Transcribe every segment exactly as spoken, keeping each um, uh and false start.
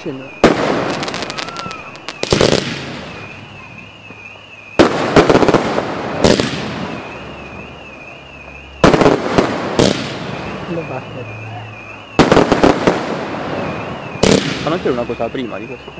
scendo. Le basta. Ma non c'era una cosa prima di questo?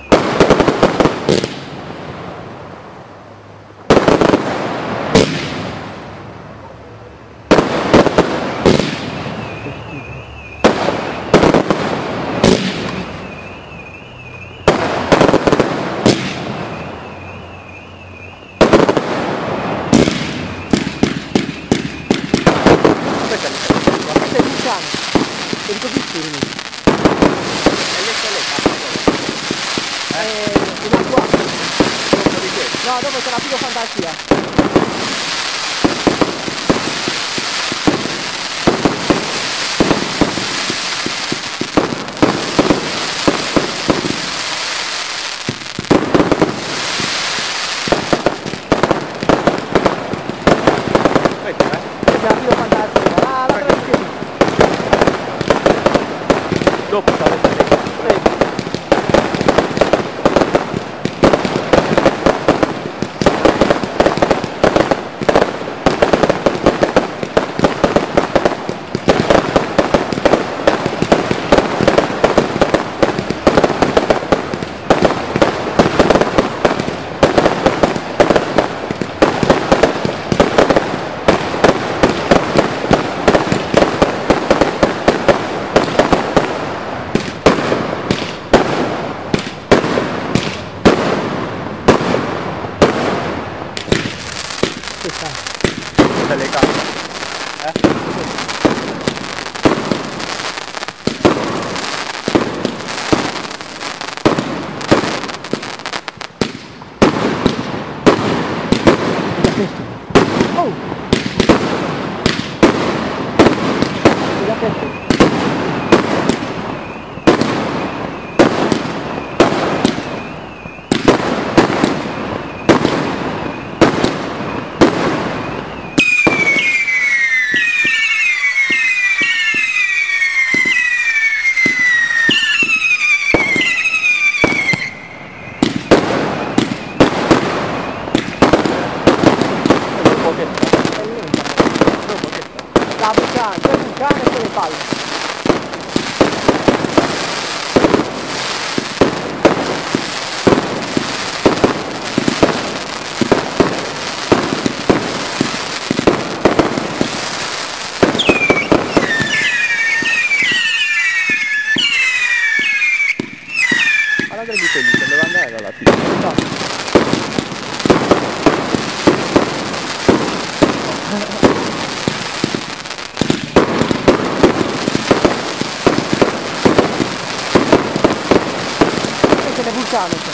No, dopo c'è la puro fantasia. Aspetta, eh. C'è la puro fantasia. Ah, la prendo. Dopo stavo vedendo. Le carte, eh? Oh! La testa. La bucana, c'è il bucana e poi le palle. Guarda il buco lì, se deve andare dalla fine. No. E se ne bucano.